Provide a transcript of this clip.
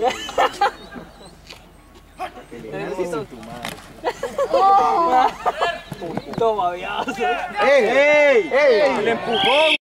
Necesito tu madre. Toma, viazo. ¡Ey! ¡Ey! ¡Ey! ¡El empujón!